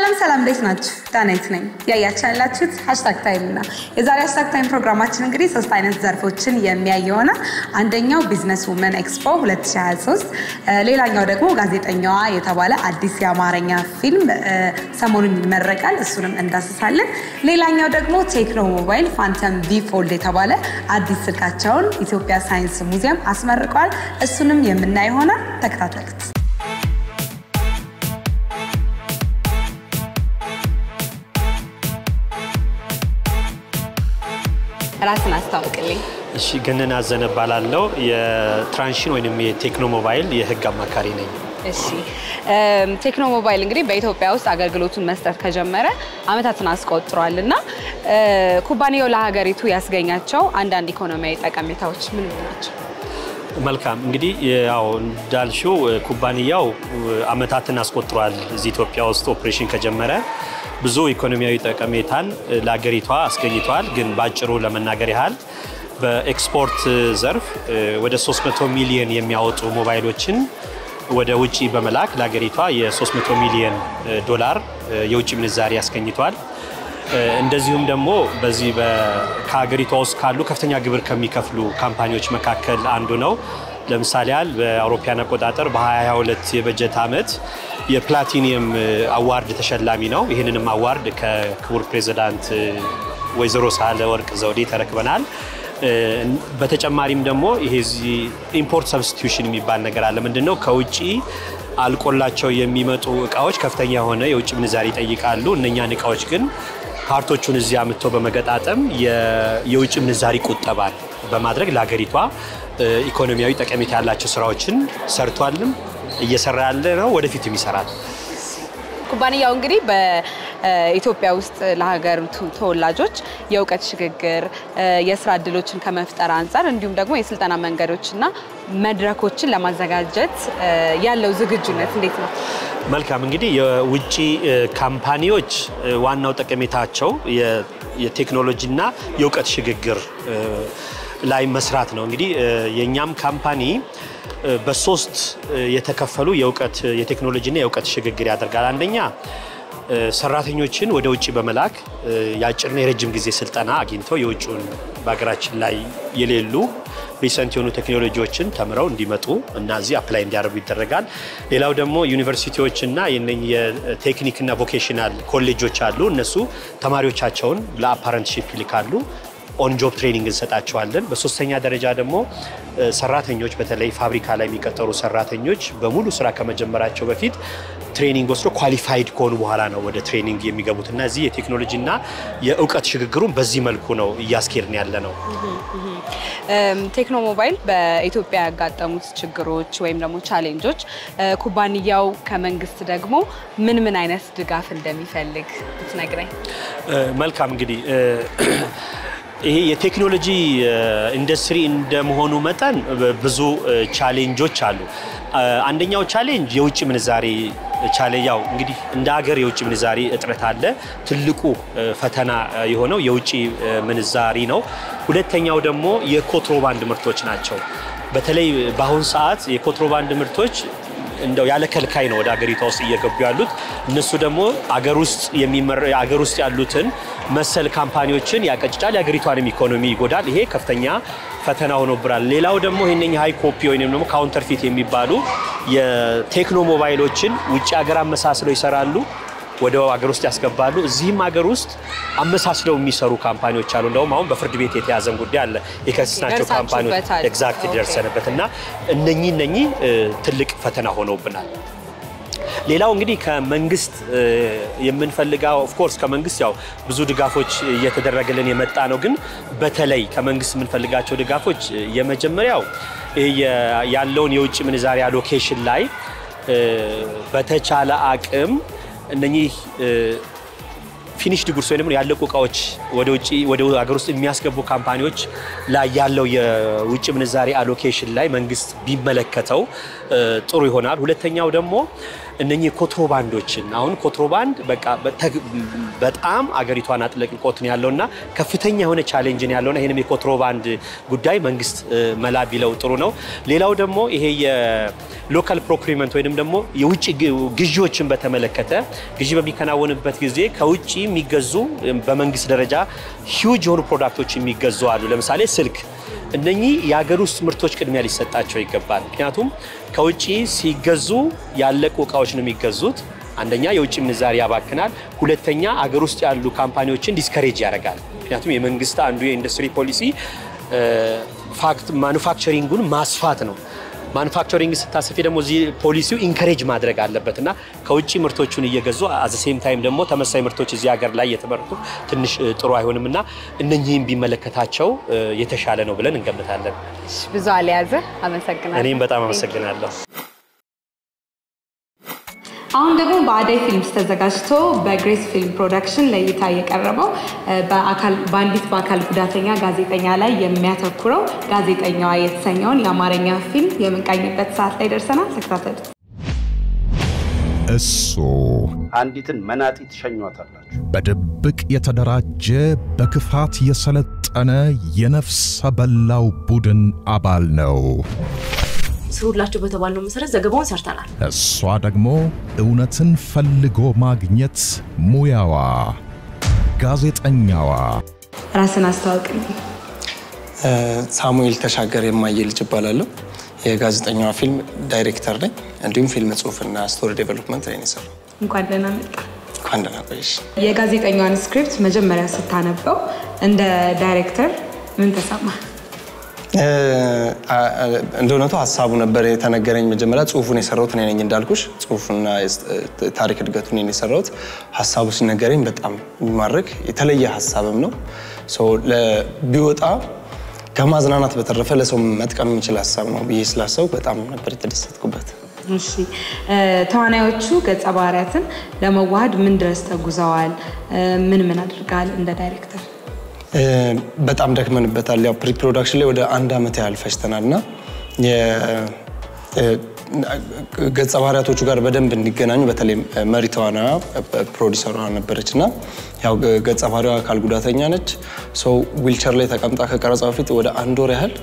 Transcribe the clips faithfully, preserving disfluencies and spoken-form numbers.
ሰላም ሰላም እንዴት ናችሁ? ዳናይት ነኝ። ያያችሁ ያላችሁት ሃሽታግ ታይም እና የዛሬ ሃሽታግ ታይም ፕሮግራማችን እንግዲህ ሶስት አይነት ዘርፎችን የሚያይ ይሆናል። አንደኛው ቢዝነስ ውመን ኤክስፖ ሁለት ሺህ ሃያ ሶስት፣ ሌላኛው ደግሞ ጋዜጠኛዋ የተባለ አዲስ የአማርኛ ፊልም ሰሞኑን ይመረቃል፣ እሱንም እንዳስሳለን። ሌላኛው ደግሞ ቴክኖ ሞባይል ፋንተም ቪ ፎልድ የተባለ አዲስ ስልካቸውን ኢትዮጵያ ሳይንስ ሙዚየም አስመርቀዋል፣ እሱንም የምናይ ይሆናል። ተከታተሉት። ራስን አስተዋውቅልኝ። እሺ ገነና አዘነባላለው የትራንሽን ወይንም የቴክኖ ሞባይል የህግ አማካሪ ነኝ። እሺ ቴክኖ ሞባይል እንግዲህ በኢትዮጵያ ውስጥ አገልግሎቱን መስጠት ከጀመረ አመታትን አስቆጥሯልና ኩባንያው ለሀገሪቱ ያስገኛቸው አንዳንድ ኢኮኖሚያዊ ጠቀሜታዎች ምን ናቸው? መልካም እንግዲህ ያው እንዳልሽው ኩባንያው አመታትን አስቆጥሯል። እዚህ ኢትዮጵያ ውስጥ ኦፕሬሽን ከጀመረ ብዙ ኢኮኖሚያዊ ጠቀሜታን ለሀገሪቷ አስገኝቷል። ግን ባጭሩ ለመናገር ያህል በኤክስፖርት ዘርፍ ወደ ሶስት መቶ ሚሊዮን የሚያወጡ ሞባይሎችን ወደ ውጪ በመላክ ለሀገሪቷ የ ሶስት መቶ ሚሊዮን ዶላር የውጭ ምንዛሪ አስገኝቷል። እንደዚሁም ደግሞ በዚህ ከሀገሪቷ ውስጥ ካሉ ከፍተኛ ግብር ከሚከፍሉ ካምፓኒዎች መካከል አንዱ ነው። ለምሳሌ ያህል በአውሮፓውያን አቆጣጠር በ20 ሃያ ሁለት የበጀት ዓመት የፕላቲኒየም አዋርድ ተሸላሚ ነው። ይህንንም አዋርድ ከክቡር ፕሬዝዳንት ወይዘሮ ሳህለወርቅ ዘውዴ ተረክበናል። በተጨማሪም ደግሞ ይሄ ኢምፖርት ሰብስቲቲዩሽን የሚባል ነገር አለ። ምንድነው? ከውጪ አልቆላቸው የሚመጡ እቃዎች ከፍተኛ የሆነ የውጭ ምንዛሪ ይጠይቃሉ። እነኛን እቃዎች ግን ፓርቶቹን እዚህ አምጥቶ በመገጣጠም የውጭ ምንዛሪ ቁጠባን በማድረግ ለሀገሪቷ ኢኮኖሚያዊ ጠቀሜታ ያላቸው ስራዎችን ሰርቷልም እየሰራ ያለ ነው፣ ወደፊትም ይሰራል። ኩባንያው እንግዲህ በኢትዮጵያ ውስጥ ለሀገሪቱ ተወላጆች የእውቀት ሽግግር የስራ እድሎችን ከመፍጠር አንፃር እንዲሁም ደግሞ የስልጠና መንገዶችና መድረኮችን ለማዘጋጀት ያለው ዝግጁነት እንዴት ነው? መልካም እንግዲህ የውጪ ካምፓኒዎች ዋናው ጠቀሜታቸው የቴክኖሎጂና የእውቀት ሽግግር ላይ መስራት ነው። እንግዲህ የኛም ካምፓኒ በሶስት የተከፈሉ የእውቀት የቴክኖሎጂና የእውቀት ሽግግር ያደርጋል። አንደኛ ሰራተኞችን ወደ ውጪ በመላክ ያጭርና የረጅም ጊዜ ስልጠና አግኝተው የውጪውን በአገራችን ላይ የሌሉ ሪሰንት የሆኑ ቴክኖሎጂዎችን ተምረው እንዲመጡ እና እዚህ አፕላይ እንዲያደርጉ ይደረጋል። ሌላው ደግሞ ዩኒቨርሲቲዎችና የቴክኒክና ቮኬሽናል ኮሌጆች አሉ። እነሱ ተማሪዎቻቸውን ለአፓረንትሺፕ ይልካሉ። ኦን ጆብ ትሬኒንግ እንሰጣቸዋለን። በሶስተኛ ደረጃ ደግሞ ሰራተኞች በተለይ ፋብሪካ ላይ የሚቀጠሩ ሰራተኞች በሙሉ ስራ ከመጀመራቸው በፊት ትሬኒንግ ወስዶ ኳሊፋይድ ከሆኑ በኋላ ነው ወደ ትሬኒንግ የሚገቡትና እዚህ የቴክኖሎጂና የእውቀት ሽግግሩን በዚህ መልኩ ነው እያስኬድን ያለ ነው። ቴክኖ ሞባይል በኢትዮጵያ ያጋጠሙት ችግሮች ወይም ደግሞ ቻሌንጆች ኩባንያው ከመንግስት ደግሞ ምን ምን አይነት ድጋፍ እንደሚፈልግ ብትነግረኝ? መልካም እንግዲህ ይሄ የቴክኖሎጂ ኢንዱስትሪ እንደመሆኑ መጠን ብዙ ቻሌንጆች አሉ። አንደኛው ቻሌንጅ የውጭ ምንዛሪ ቻሌንጅ ያው እንግዲህ እንደ ሀገር የውጭ ምንዛሪ እጥረት አለ። ትልቁ ፈተና የሆነው የውጭ ምንዛሪ ነው። ሁለተኛው ደግሞ የኮንትሮባንድ ምርቶች ናቸው። በተለይ በአሁን ሰዓት የኮንትሮባንድ ምርቶች እንደው ያለ ከልካይ ነው ወደ ሀገሪቷ ውስጥ እየገቡ ያሉት። እነሱ ደግሞ አገር ውስጥ የሚመረ አገር ውስጥ ያሉትን መሰል ካምፓኒዎችን ያቀጭጫል፣ የሀገሪቷንም ኢኮኖሚ ይጎዳል። ይሄ ከፍተኛ ፈተና ሆኖብራል። ሌላው ደግሞ ይሄንኛ ሃይ ኮፒ ወይንም ደግሞ ካውንተርፊት የሚባሉ የቴክኖ ሞባይሎችን ውጪ ሀገር አመሳስለው ይሰራሉ፣ ወደ ሀገር ውስጥ ያስገባሉ። እዚህም ሀገር ውስጥ አመሳስለው የሚሰሩ ካምፓኒዎች አሉ። እንደውም አሁን በፍርድ ቤት የተያዘን ጉዳይ አለ። የከሰስናቸው ካምፓኒዎች ኤግዛክት ደርሰንበትና እነኚህ እነኚህ ትልቅ ፈተና ሆነውብናል። ሌላው እንግዲህ ከመንግስት የምንፈልጋው ኦፍ ኮርስ ከመንግስት ያው ብዙ ድጋፎች እየተደረገልን የመጣ ነው። ግን በተለይ ከመንግስት የምንፈልጋቸው ድጋፎች የመጀመሪያው ያለውን የውጭ ምንዛሪ አሎኬሽን ላይ በተቻለ አቅም እነኚህ ፊኒሽድ ጉድስ ወይንም ያለቁ እቃዎች ወደ ውጪ ወደ ሀገር ውስጥ የሚያስገቡ ካምፓኒዎች ላይ ያለው የውጭ ምንዛሪ አሎኬሽን ላይ መንግስት ቢመለከተው ጥሩ ይሆናል። ሁለተኛው ደግሞ እነኚህ ኮንትሮባንዶችን አሁን ኮንትሮባንድ በቃ በጣም አገሪቷን አጥለቅቆት ነው ያለውና ከፍተኛ የሆነ ቻሌንጅ ነው ያለውና ይሄንም የኮንትሮባንድ ጉዳይ መንግስት መላ ቢለው ጥሩ ነው። ሌላው ደግሞ ይሄ የሎካል ፕሮክሪመንት ወይንም ደግሞ የውጭ ግዢዎችን በተመለከተ ግዢ በሚከናወንበት ጊዜ ከውጭ የሚገዙ በመንግስት ደረጃ ሂውጅ የሆኑ ፕሮዳክቶች የሚገዙ አሉ። ለምሳሌ ስልክ እነኚህ የሀገር ውስጥ ምርቶች ቅድሚያ ሊሰጣቸው ይገባል። ምክንያቱም ከውጭ ሲገዙ ያለቁ እቃዎች ነው የሚገዙት። አንደኛ የውጭ ምንዛሪ ያባክናል፣ ሁለተኛ አገር ውስጥ ያሉ ካምፓኒዎችን ዲስከሬጅ ያደርጋል። ምክንያቱም የመንግስት አንዱ የኢንዱስትሪ ፖሊሲ ፋክት ማኑፋክቸሪንጉን ማስፋት ነው። ማኑፋክቸሪንግ ስታስፊ ደግሞ እዚ ፖሊሲው ኢንከሬጅ ማድረግ አለበትና ከውጭ ምርቶቹን እየገዙ አዘ ሴም ታይም ደግሞ ተመሳሳይ ምርቶች እዚ ሀገር ላይ የተመረቱ ትንሽ ጥሩ አይሆንምና እነኚህን ቢመለከታቸው የተሻለ ነው ብለን እንገምታለን። ብዙ አልያዘ አመሰግናለሁ። እኔም በጣም አመሰግናለሁ። አሁን ደግሞ በአዳይ ፊልምስ ተዘጋጅቶ በግሬስ ፊልም ፕሮዳክሽን ለእይታ የቀረበው በአካል ባንዲት በአካል ጉዳተኛ ጋዜጠኛ ላይ የሚያተኩረው ጋዜጠኛዋ የተሰኘውን የአማርኛ ፊልም የምንቃኝበት ሰዓት ላይ ደርሰናል። ተከታተሉ። እሱ አንዲትን መናጢ ትሸኙታላችሁ። በድብቅ የተደራጀ በክፋት የሰለጠነ የነፍስ በላው ቡድን አባል ነው። ስሩላችሁ በተባለው መሰረት ዘገባውን ሰርተናል። እሷ ደግሞ እውነትን ፈልጎ ማግኘት ሙያዋ ጋዜጠኛዋ። ራስን አስተዋውቅልኝ። ሳሙኤል ተሻገር የማየል ይባላለሁ። የጋዜጠኛዋ ፊልም ዳይሬክተር ነኝ። እንዲሁም ፊልም ጽሁፍና ስቶሪ ዴቨሎፕመንት ላይ ነው የሰራው። እንኳን ደህና መጣ። እንኳን ደህና ቆይሽ። የጋዜጠኛዋን ስክሪፕት መጀመሪያ ስታነበው እንደ ዳይሬክተር ምን ተሰማ? እንደውነቱ ሐሳቡ ነበር የተነገረኝ። መጀመሪያ ጽሁፉን የሰራሁት እኔ ነኝ እንዳልኩሽ። ጽሁፉና ታሪክ እድገቱን እኔ የሰራሁት። ሐሳቡ ሲነገረኝ በጣም የሚማርክ የተለየ ሐሳብም ነው። ሶ ለቢወጣ ከማዝናናት በተረፈ ለሰው መጥቀም የሚችል ሐሳብ ነው ብዬ ስላሰብኩ በጣም ነበር የተደሰትኩበት። እሺ ተዋናዮቹ ገጸ ባህሪያትን ለመዋሃድ ምን ድረስ ተጉዘዋል? ምን ምን አድርጋል እንደ ዳይሬክተር? በጣም ደክመንበታል። ያው ፕሪ ፕሮዳክሽን ላይ ወደ አንድ አመት ያህል ፈጅተናልና ገጸ ባህሪያቶቹ ጋር በደንብ እንዲገናኙ በተለይ መሪ ተዋናይዋ ፕሮዲሰሯ ነበረችና ያው ገጸ ባህሪዋ አካል ጉዳተኛ ነች። ሶ ዊልቸር ላይ ተቀምጣ ከቀረጻ በፊት ወደ አንድ ወር ያህል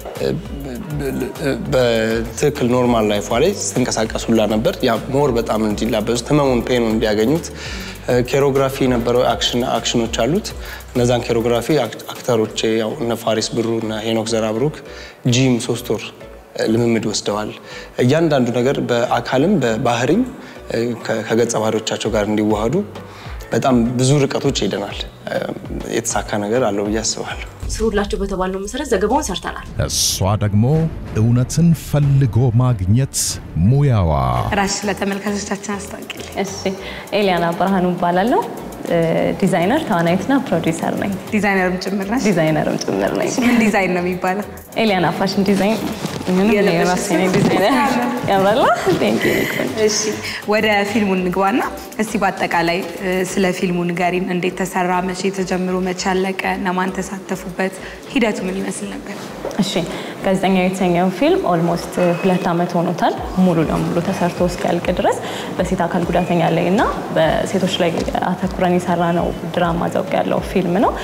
በትክክል ኖርማል ላይፏ ላይ ስትንቀሳቀሱላ ነበር። ያ ሞር በጣም እንዲላበሱት ህመሙን ፔኑን እንዲያገኙት ኬሮግራፊ ነበረው። አክሽን አክሽኖች አሉት። እነዛን ኬሮግራፊ አክተሮች ያው እነ ፋሪስ ብሩ እና ሄኖክ ዘራብሩክ ጂም ሶስት ወር ልምምድ ወስደዋል። እያንዳንዱ ነገር በአካልም በባህሪም ከገጸ ባህሪዎቻቸው ጋር እንዲዋሃዱ በጣም ብዙ ርቀቶች ሄደናል። የተሳካ ነገር አለው ብዬ አስባለሁ። ስሩላችሁ በተባለው መሰረት ዘገባውን ሰርተናል። እሷ ደግሞ እውነትን ፈልጎ ማግኘት ሙያዋ። ራስ ለተመልካቾቻችን አስተዋውቂልኝ። እሺ ኤሊያና ብርሃኑ እባላለሁ። ዲዛይነር ተዋናይትና ፕሮዲዩሰር ነኝ። ዲዛይነርም ጭምር ነሽ? ዲዛይነርም ጭምር ነኝ። ምን ዲዛይን ነው የሚባለው? ኤሊያና ፋሽን ዲዛይን ምን ነው የራሴ ዲዛይነር ያምራል። ቴንክ ዩ። እሺ ወደ ፊልሙ እንግባና እስቲ በአጠቃላይ ስለ ፊልሙ ንገሪን። እንዴት ተሰራ? መቼ ተጀምሮ መቼ አለቀ? እነማን ተሳተፉበት? ሂደቱ ምን ይመስል ነበር? እሺ ጋዜጠኛዋ የተሰኘው ፊልም ኦልሞስት ሁለት አመት ሆኖታል ሙሉ ለሙሉ ተሰርቶ እስኪያልቅ ድረስ። በሴት አካል ጉዳተኛ ላይ እና በሴቶች ላይ አተኩረን የሰራነው ድራማ ዘውግ ያለው ፊልም ነው።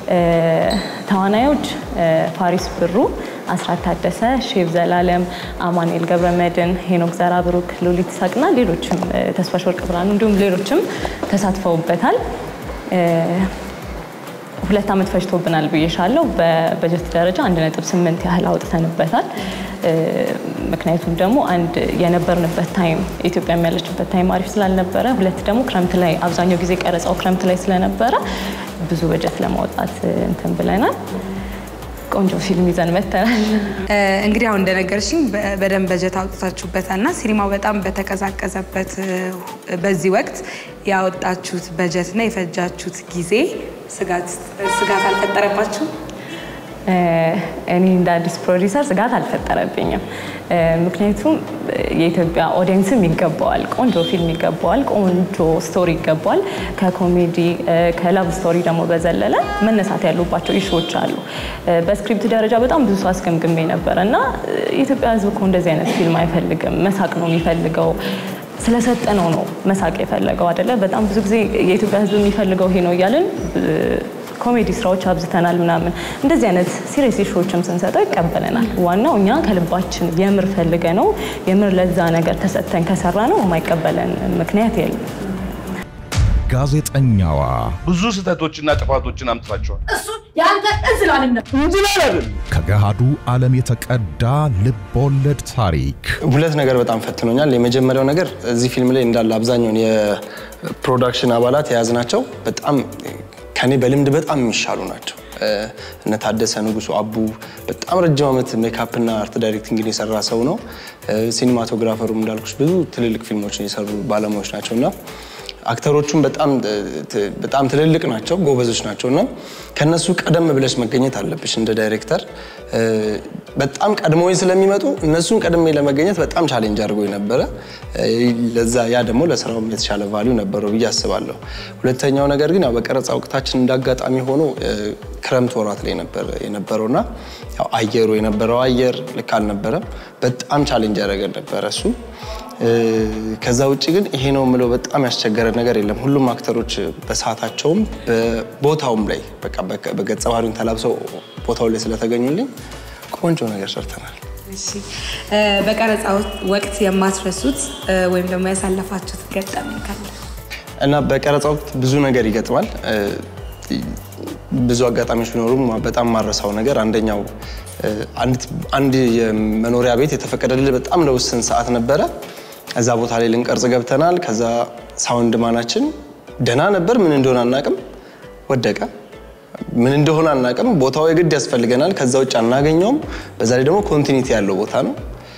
ተዋናዮች ፋሪስ ብሩ፣ አስራት ታደሰ፣ ሼፍ ዘላለም፣ አማኑኤል ገብረመድን፣ ሄኖክ ዘራብሩክ፣ ሉሊት ሳቅና ሌሎችም ተስፋሽ ወርቅ ብርሃኑ እንዲሁም ሌሎችም ተሳትፈውበታል። ሁለት አመት ፈጅቶብናል ብዬሻለሁ። በበጀት ደረጃ አንድ ነጥብ ስምንት ያህል አውጥተንበታል። ምክንያቱም ደግሞ አንድ የነበርንበት ታይም ኢትዮጵያ ያለችበት ታይም አሪፍ ስላልነበረ፣ ሁለት ደግሞ ክረምት ላይ አብዛኛው ጊዜ ቀረጻው ክረምት ላይ ስለነበረ ብዙ በጀት ለማውጣት እንትን ብለናል። ቆንጆ ፊልም ይዘን መተናል። እንግዲህ አሁን እንደነገርሽኝ በደንብ በጀት አውጥታችሁበታልና ሲኒማው በጣም በተቀዛቀዘበት በዚህ ወቅት ያወጣችሁት በጀትና የፈጃችሁት ጊዜ ስጋት ስጋት አልፈጠረባችሁ? እኔ እንደ አዲስ ፕሮዲዩሰር ስጋት አልፈጠረብኝም። ምክንያቱም የኢትዮጵያ ኦዲየንስም ይገባዋል፣ ቆንጆ ፊልም ይገባዋል፣ ቆንጆ ስቶሪ ይገባዋል። ከኮሜዲ ከላቭ ስቶሪ ደግሞ በዘለለ መነሳት ያሉባቸው ኢሹዎች አሉ። በስክሪፕት ደረጃ በጣም ብዙ ሰው አስገምግሜ ነበር እና የኢትዮጵያ ሕዝብ እኮ እንደዚህ አይነት ፊልም አይፈልግም፣ መሳቅ ነው የሚፈልገው። ስለሰጠነው ነው መሳቅ የፈለገው አይደለ በጣም ብዙ ጊዜ የኢትዮጵያ ህዝብ የሚፈልገው ይሄ ነው ይያልን ኮሜዲ ስራዎች አብዝተናል ምናምን እንደዚህ አይነት ሲሪየስ ኢሹዎችም ስንሰጠው ይቀበለናል ዋናው እኛ ከልባችን የምር ፈልገ ነው የምር ለዛ ነገር ተሰጥተን ከሰራ ነው የማይቀበለን ምክንያት የለም ጋዜጠኛዋ ብዙ ስህተቶችና ጥፋቶችን አምጥታቸዋል እሱ ያንተ እንዝላልን እንዝላልን ከገሃዱ ዓለም የተቀዳ ልቦለድ ታሪክ ሁለት ነገር በጣም ፈትኖኛል የመጀመሪያው ነገር እዚህ ፊልም ላይ እንዳለ አብዛኛውን የፕሮዳክሽን አባላት የያዝናቸው በጣም ከኔ በልምድ በጣም የሚሻሉ ናቸው እነ ታደሰ ንጉሱ አቡ በጣም ረጅም ዓመት ሜካፕ እና አርት ዳይሬክቲንግ የሰራ ሰው ነው ሲኒማቶግራፈሩም እንዳልኩሽ ብዙ ትልልቅ ፊልሞችን የሰሩ ባለሙያዎች ናቸውና አክተሮቹም በጣም በጣም ትልልቅ ናቸው ጎበዞች ናቸውና ከነሱ ቀደም ብለሽ መገኘት አለብሽ እንደ ዳይሬክተር በጣም ቀድሞኝ ስለሚመጡ እነሱን ቀድሜ ለመገኘት በጣም ቻሌንጅ አድርጎኝ ነበር ለዛ ያ ደግሞ ለስራው የተሻለ ቫልዩ ነበረው ብዬ አስባለሁ ሁለተኛው ነገር ግን ያው በቀረጻ ወቅታችን እንዳጋጣሚ ሆኖ ክረምት ወራት ላይ ነበር የነበረውና ያው አየሩ የነበረው አየር ልክ አልነበረም በጣም ቻሌንጅ ያደረገ ነበር እሱ ከዛ ውጪ ግን ይሄ ነው ምለው በጣም ያስቸገረ ነገር የለም ሁሉም አክተሮች በሰዓታቸውም በቦታውም ላይ በቃ በገጸ ባህሪውን ተላብሰው ቦታው ላይ ስለተገኙልኝ ቆንጆ ነገር ሰርተናል እሺ በቀረጻ ወቅት የማትረሱት ወይም ደግሞ ያሳለፋችሁት ገጠመኝ ካለ እና በቀረጻ ወቅት ብዙ ነገር ይገጥማል ብዙ አጋጣሚዎች ቢኖሩም በጣም ማረሳው ነገር አንደኛው አንድ አንድ የመኖሪያ ቤት የተፈቀደልን በጣም ለውስን ሰዓት ነበረ እዛ ቦታ ላይ ልንቀርጽ ገብተናል ከዛ ሳውንድ ማናችን ደና ነበር ምን እንደሆነ አናቀም ወደቀ ምን እንደሆነ አናቀም ቦታው የግድ ያስፈልገናል ከዛ ውጭ አናገኘውም በዛ ላይ ደግሞ ኮንቲኒቲ ያለው ቦታ ነው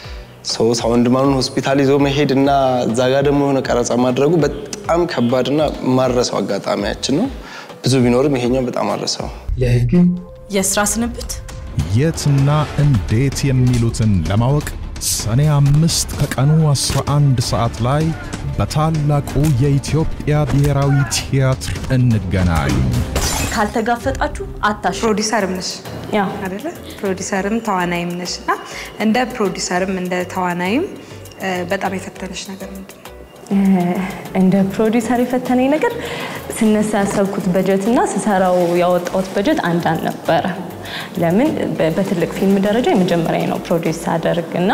ሶ ሳውንድ ማኑን ሆስፒታል ይዞ መሄድና እዛ ጋር ደግሞ የሆነ ቀረጻ ማድረጉ በጣም ከባድና ማረሳው አጋጣሚያችን ነው ብዙ ቢኖርም ይሄኛው በጣም አረሳው ለህግ የስራ ስንብት የትና እንዴት የሚሉትን ለማወቅ ሰኔ አምስት ከቀኑ አስራ አንድ ሰዓት ላይ በታላቁ የኢትዮጵያ ብሔራዊ ቲያትር እንገናኝ ካልተጋፈጣችሁ አታሽ ፕሮዲዩሰርም ነሽ ያ አይደለ ፕሮዲዩሰርም ተዋናይም ነሽና እንደ ፕሮዲዩሰርም እንደ ተዋናይም በጣም የፈተነሽ ነገር ምንድነው እንደ ፕሮዲዩሰር የፈተነኝ ነገር ስነሳ ያሰብኩት በጀትና ስሰራው ያወጣሁት በጀት አንድ አልነበረ ለምን በትልቅ ፊልም ደረጃ የመጀመሪያ ነው ፕሮዲዩስ አደርግና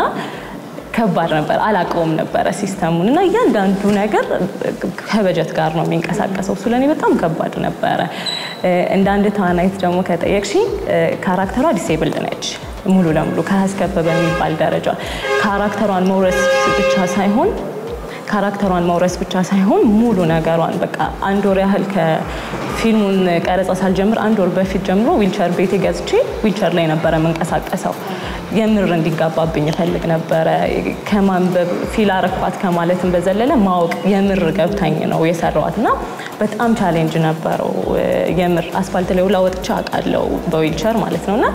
ከባድ ነበር አላቀውም ነበር ሲስተሙንና ያንዳንዱ ነገር ከበጀት ጋር ነው የሚንቀሳቀሰው ስለኔ በጣም ከባድ ነበር እንደ አንድ ተዋናይት ደግሞ ከጠየቅሽ ካራክተሯ ዲሴብልድ ነች ሙሉ ለሙሉ ካስከበበ የሚባል ደረጃ ካራክተሯን መውረስ ብቻ ሳይሆን ካራክተሯን መውረስ ብቻ ሳይሆን ሙሉ ነገሯን በቃ አንድ ወር ያህል ከፊልሙን ቀረጻ ሳልጀምር አንድ ወር በፊት ጀምሮ ዊልቸር ቤቴ ገዝቼ ዊልቸር ላይ ነበር መንቀሳቀሰው የምር እንዲጋባብኝ ፈልግ ነበር ከማንበብ ፊል አረኳት ከማለትም በዘለለ ማወቅ የምር ገብታኝ ነው የሰራዋትና በጣም ቻሌንጅ ነበረው የምር አስፋልት ላይ ወላወጥቻ አቃለው በዊልቸር ማለት ነውና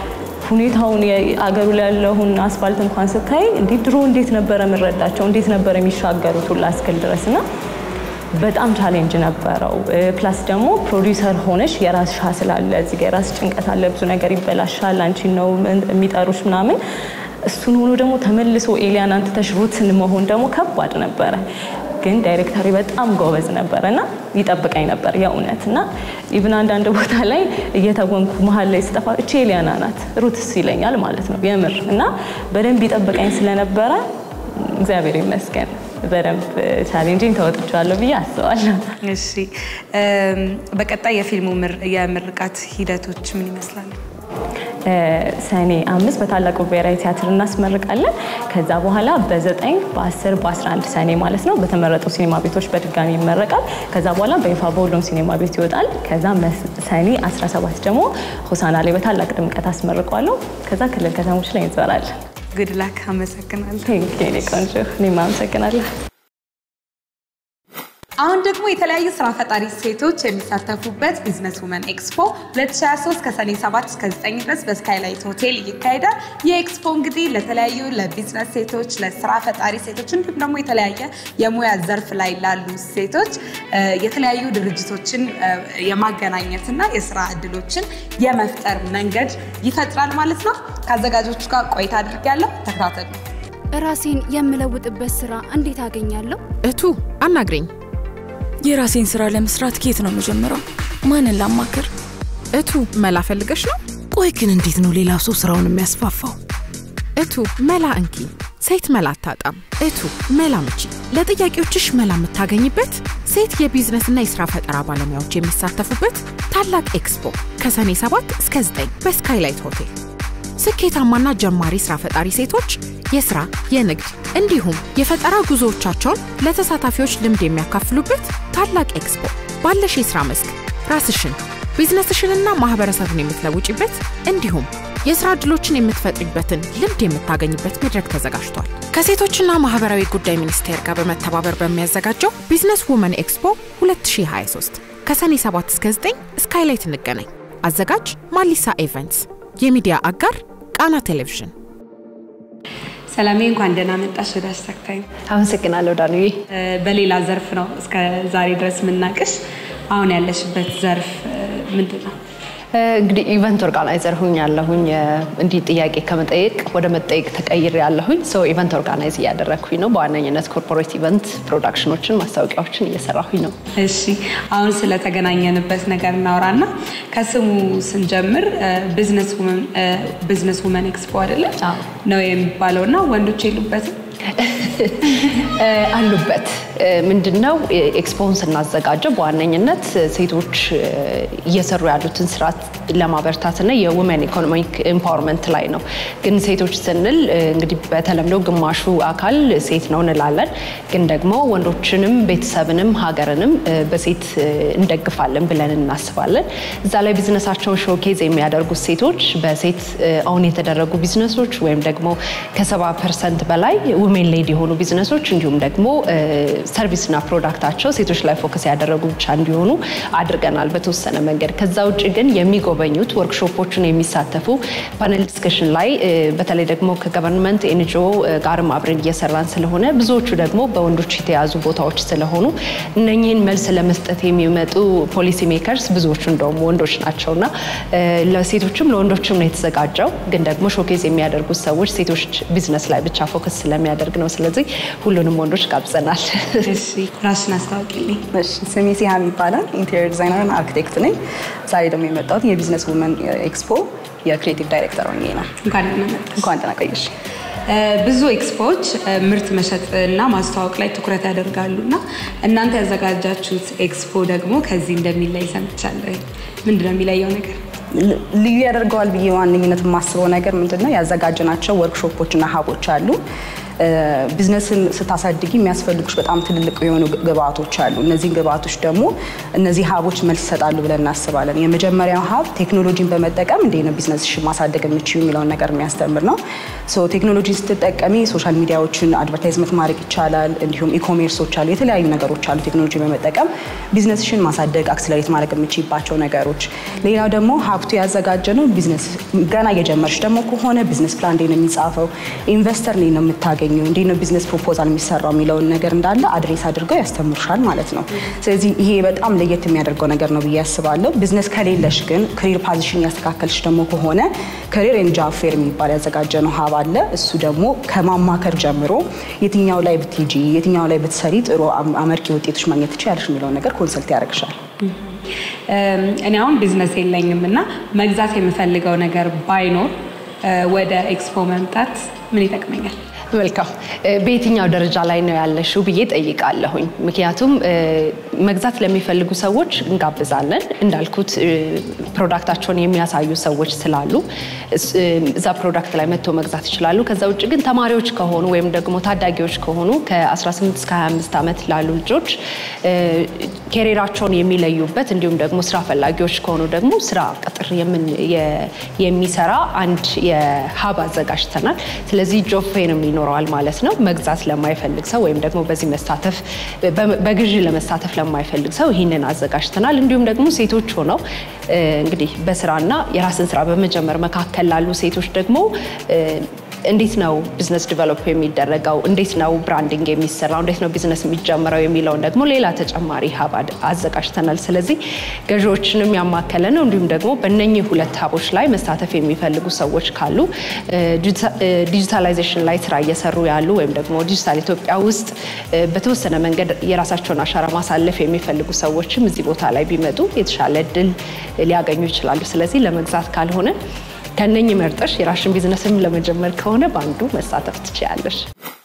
ሁኔታውን ያገሩ ላይ ያለውን አስፋልት እንኳን ስታይ እንዴ ድሮ እንዴት ነበር መረዳቸው እንዴት ነበር የሚሻገሩት ሁላ እስከል ድረስና በጣም ቻሌንጅ ነበረው ፕላስ ደግሞ ፕሮዲዩሰር ሆነሽ የራስሽ ሀስላለ እዚህ ጋር የራስ ጭንቀት አለ ብዙ ነገር ይበላሻል አንቺ ነው የሚጠሩሽ ምናምን እሱን ሆኖ ደግሞ ተመልሶ ኤሊያን አንተ ተሽሩትን መሆን ደግሞ ከባድ ነበር ግን ዳይሬክተሪ በጣም ጎበዝ ነበርና ይጠብቀኝ ነበር ያውነትና ኢቭን አንድ አንድ ቦታ ላይ እየተወንኩ መሃል ላይ ስጠፋ እቺ ኤሊያና ናት ሩትስ ይለኛል ማለት ነው የምር እና በደንብ ይጠብቀኝ ስለነበረ እግዚአብሔር ይመስገን በደንብ ቻሌንጂንግ ተወጥቻለሁ ብዬ አስባለሁ እሺ በቀጣይ የፊልሙ የምርቃት ሂደቶች ምን ይመስላሉ ሰኔ አምስት በታላቁ ብሔራዊ ቲያትር እናስመርቃለን ከዛ በኋላ በዘጠኝ በአስር በአስራ አንድ ሰኔ ማለት ነው በተመረጡ ሲኒማ ቤቶች በድጋሚ ይመረቃል ከዛ በኋላ በይፋ በሁሉም ሲኒማ ቤት ይወጣል ከዛ ሰኔ አስራ ሰባት ደግሞ ሆሳና ላይ በታላቅ ድምቀት አስመርቀዋለሁ ከዛ ክልል ከተሞች ላይ እንዘራለን good luck አመሰግናለሁ ቴንክ ዩ ቆንጆ እኔም አመሰግናለሁ አሁን ደግሞ የተለያዩ ስራ ፈጣሪ ሴቶች የሚሳተፉበት ቢዝነስ ውመን ኤክስፖ ሁለት ሺህ ሃያ ሶስት ከሰኔ ሰባት እስከ ዘጠኝ ድረስ በስካይላይት ሆቴል ይካሄዳል። የኤክስፖ እንግዲህ ለተለያዩ ለቢዝነስ ሴቶች፣ ለስራ ፈጣሪ ሴቶች እንዲሁም ደግሞ የተለያየ የሙያ ዘርፍ ላይ ላሉ ሴቶች የተለያዩ ድርጅቶችን የማገናኘትና የስራ እድሎችን የመፍጠር መንገድ ይፈጥራል ማለት ነው። ከአዘጋጆቹ ጋር ቆይታ አድርጌያለሁ። ተከታተሉ። ራሴን የምለውጥበት ስራ እንዴት አገኛለሁ? እቱ አናግረኝ። የራሴን ስራ ለመስራት ከየት ነው መጀመሪያው? ማንን ላማክር? እቱ መላ ፈልገሽ ነው? ቆይ ግን እንዴት ነው ሌላ ሰው ስራውን የሚያስፋፋው? እቱ መላ እንኪ። ሴት መላ አታጣም። እቱ መላ ምጪ። ለጥያቄዎችሽ መላ የምታገኝበት ሴት የቢዝነስና የስራ ፈጠራ ባለሙያዎች የሚሳተፉበት ታላቅ ኤክስፖ ከሰኔ ሰባት እስከ ዘጠኝ በስካይላይት ሆቴል። ስኬታማና ጀማሪ ስራ ፈጣሪ ሴቶች የስራ የንግድ እንዲሁም የፈጠራ ጉዞዎቻቸውን ለተሳታፊዎች ልምድ የሚያካፍሉበት ታላቅ ኤክስፖ ባለሽ የስራ መስክ ራስሽን ቢዝነስሽንና ማህበረሰቡን የምትለውጪበት እንዲሁም የስራ ዕድሎችን የምትፈጥሪበትን ልምድ የምታገኝበት መድረክ ተዘጋጅቷል። ከሴቶችና ማህበራዊ ጉዳይ ሚኒስቴር ጋር በመተባበር በሚያዘጋጀው ቢዝነስ ውመን ኤክስፖ ሁለት ሺህ ሃያ ሶስት ከሰኔ ሰባት እስከ ዘጠኝ ስካይላይት እንገናኝ። አዘጋጅ ማሊሳ ኢቨንትስ፣ የሚዲያ አጋር ቃና ቴሌቪዥን። ሰላሜ እንኳን ደህና መጣሽ ወደ ሃሽታግ ታይም። አመሰግናለሁ ዳንዬ። በሌላ ዘርፍ ነው እስከ ዛሬ ድረስ ምናቀሽ። አሁን ያለሽበት ዘርፍ ምንድነው? እንግዲህ ኢቨንት ኦርጋናይዘር ሆኛለሁኝ። እንዲህ ጥያቄ ከመጠየቅ ወደ መጠየቅ ተቀይሬ ያለሁኝ። ሶ ኢቨንት ኦርጋናይዝ ያደረኩኝ ነው። በዋነኝነት ኮርፖሬት ኢቨንት ፕሮዳክሽኖችን ማስታወቂያዎችን እየሰራሁኝ ነው። እሺ አሁን ስለተገናኘንበት ነገር እናወራና ከስሙ ስንጀምር ቢዝነስ ውመን ቢዝነስ ውመን ኤክስፖ አይደለ ነው የሚባለውና ወንዶች የሉበትም? አሉበት። ምንድነው ኤክስፖን ስናዘጋጀው በዋነኝነት ሴቶች እየሰሩ ያሉትን ስራ ለማበርታትና የውመን ኢኮኖሚክ ኤምፓወርመንት ላይ ነው። ግን ሴቶች ስንል እንግዲህ በተለምዶ ግማሹ አካል ሴት ነው እንላለን። ግን ደግሞ ወንዶችንም ቤተሰብንም ሀገርንም በሴት እንደግፋለን ብለን እናስባለን። እዛ ላይ ቢዝነሳቸውን ሾኬዝ የሚያደርጉ ሴቶች በሴት አሁን የተደረጉ ቢዝነሶች ወይም ደግሞ ከሰባ ፐርሰንት በላይ ውመን ሌድ የሆኑ ቢዝነሶች እንዲሁም ደግሞ ሰርቪስና ፕሮዳክታቸው ሴቶች ላይ ፎከስ ያደረጉ ብቻ እንዲሆኑ አድርገናል በተወሰነ መንገድ። ከዛ ውጪ ግን የሚጎበኙት ወርክሾፖችን የሚሳተፉ ፓነል ዲስከሽን ላይ በተለይ ደግሞ ከገቨርንመንት ኤንጂኦ ጋርም አብረን እየሰራን ስለሆነ ብዙዎቹ ደግሞ በወንዶች የተያዙ ቦታዎች ስለሆኑ እነኚህን መልስ ለመስጠት የሚመጡ ፖሊሲ ሜከርስ ብዙዎቹ እንደውም ወንዶች ናቸውና ለሴቶችም ለወንዶችም ነው የተዘጋጀው። ግን ደግሞ ሾኬዝ የሚያደርጉት ሰዎች ሴቶች ቢዝነስ ላይ ብቻ ፎከስ ስለሚያደርግ ነው። ስለዚህ ሁሉንም ወንዶች ጋብዘናል። እሺ ራስን አስተዋውቂልኝ። እሺ ስሜ ሲሃም ይባላል። ኢንቴሪየር ዲዛይነር እና አርኪቴክት ነኝ። ዛሬ ደግሞ የመጣሁት የቢዝነስ ውመን ኤክስፖ የክሬቲቭ ዳይሬክተር ሆኜ ነው። እንኳን ደህና መጣሽ። እንኳን ደህና ቆየሽ። ብዙ ኤክስፖዎች ምርት መሸጥና ማስተዋወቅ ላይ ትኩረት ያደርጋሉና እናንተ ያዘጋጃችሁት ኤክስፖ ደግሞ ከዚህ እንደሚለይ ሰምቻለሁ። ምንድነው የሚለየው ነገር? ልዩ ያደርገዋል ብዬ ዋነኝነት የማስበው ነገር ምንድነው ያዘጋጀናቸው ወርክሾፖችና ሀቦች አሉ። ቢዝነስን ስታሳድጊ የሚያስፈልጉሽ በጣም ትልልቅ የሆኑ ግብአቶች አሉ። እነዚህ ግብአቶች ደግሞ እነዚህ ሀቦች መልስ ይሰጣሉ ብለን እናስባለን። የመጀመሪያው ሀብ ቴክኖሎጂን በመጠቀም እንዴት ነው ቢዝነስሽን ማሳደግ የምትችይው የሚለውን ነገር የሚያስተምር ነው። ሶ ቴክኖሎጂን ስትጠቀሚ ሶሻል ሚዲያዎችን አድቨርታይዝመንት ማድረግ ይቻላል። እንዲሁም ኢኮሜርሶች አሉ፣ የተለያዩ ነገሮች አሉ ቴክኖሎጂ በመጠቀም ቢዝነስሽን ማሳደግ አክሰለሬት ማድረግ የምትችይባቸው ነገሮች። ሌላው ደግሞ ሀብቱ ያዘጋጀነው ቢዝነስ ገና እየጀመርሽ ደግሞ ከሆነ ቢዝነስ ፕላን እንዴት ነው የሚጻፈው፣ ኢንቨስተር እንዴት ነው የምታገኘው፣ እንዴት ነው ቢዝነስ ፕሮፖዛል የሚሰራው የሚለውን ነገር እንዳለ አድሬስ አድርገው ያስተምሩሻል ማለት ነው። ስለዚህ ይሄ በጣም ለየት የሚያደርገው ነገር ነው ብዬ አስባለሁ። ቢዝነስ ከሌለሽ ግን ካሪር ፖዚሽን ያስተካከልሽ ደግሞ ከሆነ ካሪር ኤንድ ጆብ ፌር የሚባል ያዘጋጀነው ሀብ አለ። እሱ ደግሞ ከማማከር ጀምሮ የትኛው ላይ ብትጂ የትኛው ላይ ብትሰሪ ጥሩ አመርቂ ውጤቶች ማግኘት ትችያለሽ የሚለውን ነገር ኮንሰልት ያደርግሻል። እኔ አሁን ቢዝነስ የለኝምና መግዛት የምፈልገው ነገር ባይኖር ወደ ኤክስፖ መምጣት ምን ይጠቅመኛል? መልካም በየትኛው ደረጃ ላይ ነው ያለሽው ብዬ ጠይቃለሁኝ። ምክንያቱም መግዛት ለሚፈልጉ ሰዎች እንጋብዛለን። እንዳልኩት ፕሮዳክታቸውን የሚያሳዩ ሰዎች ስላሉ እዛ ፕሮዳክት ላይ መጥተው መግዛት ይችላሉ። ከዛ ውጭ ግን ተማሪዎች ከሆኑ ወይም ደግሞ ታዳጊዎች ከሆኑ ከ18 እስከ ሃያ አምስት ዓመት ላሉ ልጆች ካሪራቸውን የሚለዩበት እንዲሁም ደግሞ ስራ ፈላጊዎች ከሆኑ ደግሞ ስራ ቅጥር የሚሰራ አንድ የሀብ አዘጋጅተናል። ስለዚህ ጆብ ፌር ይኖራል ማለት ነው። መግዛት ለማይፈልግ ሰው ወይም ደግሞ በዚህ መሳተፍ በግዢ ለመሳተፍ ለማይፈልግ ሰው ይሄንን አዘጋጅተናል። እንዲሁም ደግሞ ሴቶች ሆነው እንግዲህ በስራና የራስን ስራ በመጀመር መካከል ላሉ ሴቶች ደግሞ እንዴት ነው ቢዝነስ ዲቨሎፕ የሚደረገው እንዴት ነው ብራንዲንግ የሚሰራው እንዴት ነው ቢዝነስ የሚጀምረው የሚለው ደግሞ ሌላ ተጨማሪ ሀብ አዘጋጅተናል ስለዚህ ገዢዎችንም ያማከለ ነው እንዲሁም ደግሞ በእነኚህ ሁለት ሀቦች ላይ መሳተፍ የሚፈልጉ ሰዎች ካሉ ዲጂታላይዜሽን ላይ ስራ እየሰሩ ያሉ ወይም ደግሞ ዲጂታል ኢትዮጵያ ውስጥ በተወሰነ መንገድ የራሳቸውን አሻራ ማሳለፍ የሚፈልጉ ሰዎችም እዚህ ቦታ ላይ ቢመጡ የተሻለ እድል ሊያገኙ ይችላሉ ስለዚህ ለመግዛት ካልሆነ ከነኝ መርጠሽ የራስሽን ቢዝነስም ለመጀመር ከሆነ ባንዱ መሳተፍ ትችያለሽ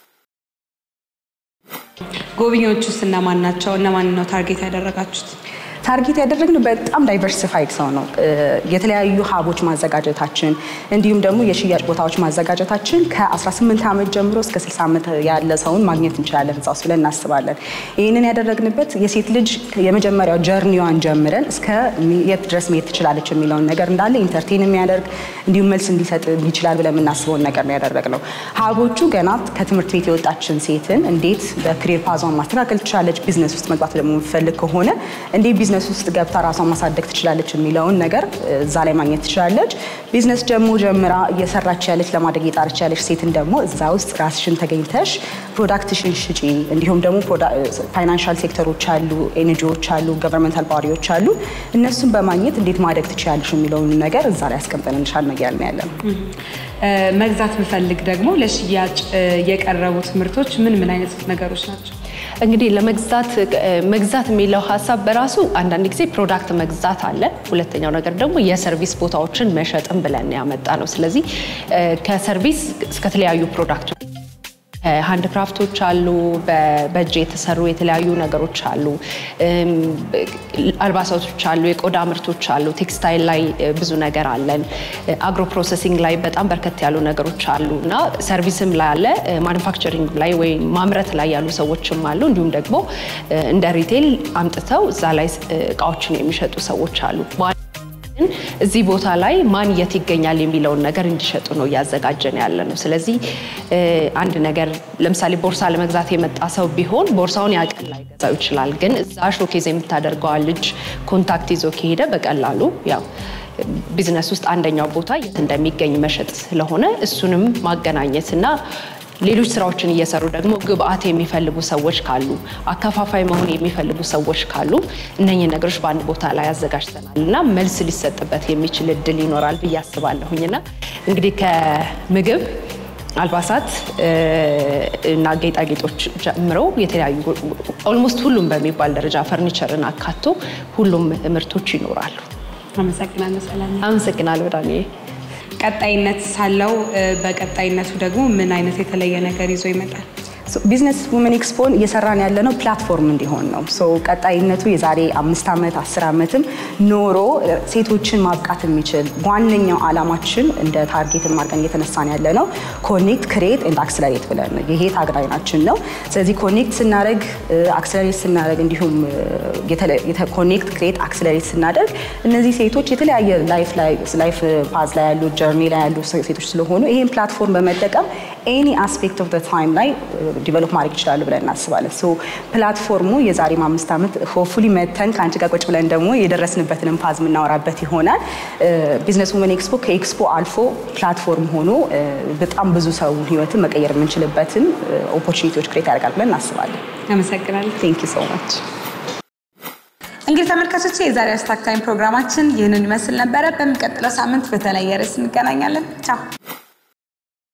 ጎብኚዎቹስ እነማን ናቸው እነማን ነው ታርጌት ያደረጋችሁት ታርጌት ያደረግነው በጣም ዳይቨርሲፋይድ ሰው ነው የተለያዩ ሀቦች ማዘጋጀታችን እንዲሁም ደግሞ የሽያጭ ቦታዎች ማዘጋጀታችን ከ18 ዓመት ጀምሮ እስከ ስልሳ ዓመት ያለ ሰውን ማግኘት እንችላለን እዛው ብለን እናስባለን ይሄንን ያደረግንበት የሴት ልጅ የመጀመሪያው ጀርኒዋን ጀምረን እስከ የት ድረስ መሄድ ትችላለች የሚለውን ነገር እንዳለ ኢንተርቴን የሚያደርግ እንዲሁም መልስ እንዲሰጥ ይችላል ብለን እናስበው ነገር ነው ያደረግነው ሀቦቹ ገና ከትምህርት ቤት የወጣችን ሴትን እንዴት በክሪር ፓዟን ማስተካከል ትችላለች ቢዝነስ ውስጥ መግባት ደግሞ የምትፈልግ ከሆነ እንዴት ቢዝነስ ውስጥ ገብታ ራሷን ማሳደግ ትችላለች የሚለውን ነገር እዛ ላይ ማግኘት ትችላለች ቢዝነስ ደግሞ ጀምራ እየሰራች ያለች ለማደግ እየጣረች ያለች ሴትን ደግሞ እዛ ውስጥ ራስሽን ተገኝተሽ ፕሮዳክትሽን ሽጪ እንዲሁም ደግሞ ፋይናንሻል ሴክተሮች አሉ ኤንጂኦዎች አሉ ገቨርንመንታል ባዲዎች አሉ እነሱን በማግኘት እንዴት ማደግ ትችላለሽ የሚለውን ነገር እዛ ላይ አስቀምጠንልሻል ነው ያልን ያለን መግዛት ምፈልግ ደግሞ ለሽያጭ የቀረቡት ምርቶች ምን ምን አይነት ነገሮች ናቸው እንግዲህ ለመግዛት መግዛት የሚለው ሐሳብ በራሱ አንዳንድ ጊዜ ፕሮዳክት መግዛት አለ ሁለተኛው ነገር ደግሞ የሰርቪስ ቦታዎችን መሸጥም ብለን ያመጣ ነው ስለዚህ ከሰርቪስ እስከ ተለያዩ ፕሮዳክቶች ሃንድ ክራፍቶች አሉ በእጅ የተሰሩ የተለያዩ ነገሮች አሉ አልባሳቶች አሉ የቆዳ ምርቶች አሉ ቴክስታይል ላይ ብዙ ነገር አለን አግሮ ፕሮሰሲንግ ላይ በጣም በርከት ያሉ ነገሮች አሉና ሰርቪስም ላይ አለ ማኑፋክቸሪንግ ላይ ወይ ማምረት ላይ ያሉ ሰዎችም አሉ እንዲሁም ደግሞ እንደ ሪቴል አምጥተው እዛ ላይ እቃዎችን የሚሸጡ ሰዎች አሉ እዚህ ቦታ ላይ ማን የት ይገኛል የሚለውን ነገር እንዲሸጡ ነው ያዘጋጀን ያለ ነው ስለዚህ አንድ ነገር ለምሳሌ ቦርሳ ለመግዛት የመጣ ሰው ቢሆን ቦርሳውን ያቀል ላይ ገዛው ይችላል ግን እዛ ሾኬዝ የምታደርገው ልጅ ኮንታክት ይዞ ከሄደ በቀላሉ ያው ቢዝነስ ውስጥ አንደኛው ቦታ የት እንደሚገኝ መሸጥ ስለሆነ እሱንም ማገናኘትና ሌሎች ስራዎችን እየሰሩ ደግሞ ግብአት የሚፈልጉ ሰዎች ካሉ አከፋፋይ መሆን የሚፈልጉ ሰዎች ካሉ እነኚህ ነገሮች በአንድ ቦታ ላይ አዘጋጅተናልና መልስ ሊሰጥበት የሚችል እድል ይኖራል በያስባለሁኝና እንግዲህ ከምግብ አልባሳት እና ጌጣጌጦች ጀምሮ የተለያዩ ኦልሞስት ሁሉም በሚባል ደረጃ ፈርኒቸርን አካቶ ሁሉም ምርቶች ይኖራሉ አመሰግናለሁ ሰላም አመሰግናለሁ ዳኒ ቀጣይነት ሳለው በቀጣይነቱ ደግሞ ምን አይነት የተለየ ነገር ይዞ ይመጣል ቢዝነስ ውመን ኤክስፖን እየሰራን ያለ ነው ፕላትፎርም እንዲሆን ነው ሶ ቀጣይነቱ የዛሬ አምስት ዓመት አስር ዓመትም ኖሮ ሴቶችን ማብቃት የሚችል ዋነኛው አላማችን እንደ ታርጌት ማርቀን እየተነሳን ያለ ነው ኮኔክት ክሬት ኤንድ አክሰለሬት ብለን ነው ይሄ ታግላይናችን ነው ስለዚህ ኮኔክት ስናደርግ አክሰለሬት ስናደርግ እንዲሁም ኮኔክት ክሬት አክሰለሬት ስናደርግ እነዚህ ሴቶች የተለያየ ላይፍ ላይ ላይፍ ፓዝ ላይ ያሉ ጀርኒ ላይ ያሉ ሴቶች ስለሆኑ ይሄን ፕላትፎርም በመጠቀም ኤኒ አስፔክት ኦፍ ዘ ታይም ላይ ዲቨሎፕ ማድረግ ይችላሉ ብለን እናስባለን ሶ ፕላትፎርሙ የዛሬ አምስት ዓመት ሆፕፉሊ መተን ካንቺ ጋር ቁጭ ብለን ደግሞ የደረስንበትን ፓዝ ምናወራበት ይሆናል ቢዝነስ ውመን ኤክስፖ ከኤክስፖ አልፎ ፕላትፎርም ሆኖ በጣም ብዙ ሰው ህይወትን መቀየር የምንችልበትን ኦፖርቹኒቲዎች ክሬት ያደርጋል ብለን እናስባለን አመሰግናለሁ ቴንክ ዩ ሶ ማች እንግዲህ ተመልካቾች የዛሬ አስታክ ታይም ፕሮግራማችን ይህንን ይመስል ነበር በሚቀጥለው ሳምንት በተለየ ርዕስ እንገናኛለን ቻው